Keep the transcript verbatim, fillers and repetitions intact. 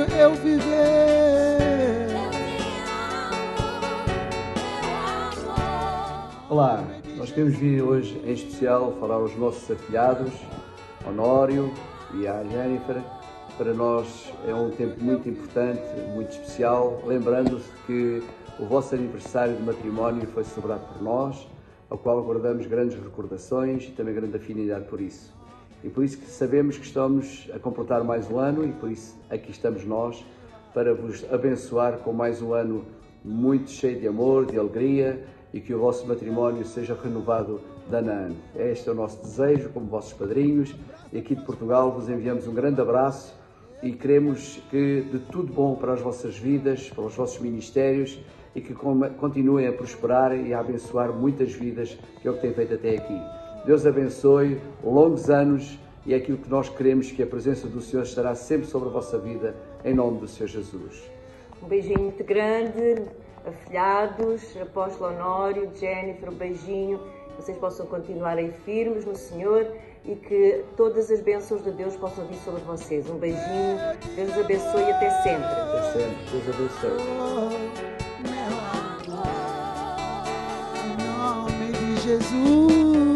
eu viver. Olá, nós queremos vir hoje em especial falar aos nossos afilhados, Honório e à Jennifer. Para nós é um tempo muito importante, muito especial, lembrando-se que o vosso aniversário de matrimónio foi celebrado por nós, ao qual guardamos grandes recordações e também grande afinidade por isso. E por isso que sabemos que estamos a completar mais um ano e por isso aqui estamos nós para vos abençoar com mais um ano muito cheio de amor, de alegria e que o vosso matrimónio seja renovado de ano a ano. Este é o nosso desejo como vossos padrinhos e aqui de Portugal vos enviamos um grande abraço e queremos que de tudo bom para as vossas vidas, para os vossos ministérios e que continuem a prosperar e a abençoar muitas vidas, que é o que têm feito até aqui. Deus abençoe, longos anos e é aquilo que nós queremos, que a presença do Senhor estará sempre sobre a vossa vida, em nome do Senhor Jesus. Um beijinho muito grande, afilhados, apóstolo Honório, Jennifer, um beijinho, que vocês possam continuar aí firmes no Senhor e que todas as bênçãos de Deus possam vir sobre vocês. Um beijinho, Deus os abençoe e até sempre. Até sempre, Deus abençoe. Em nome de Jesus.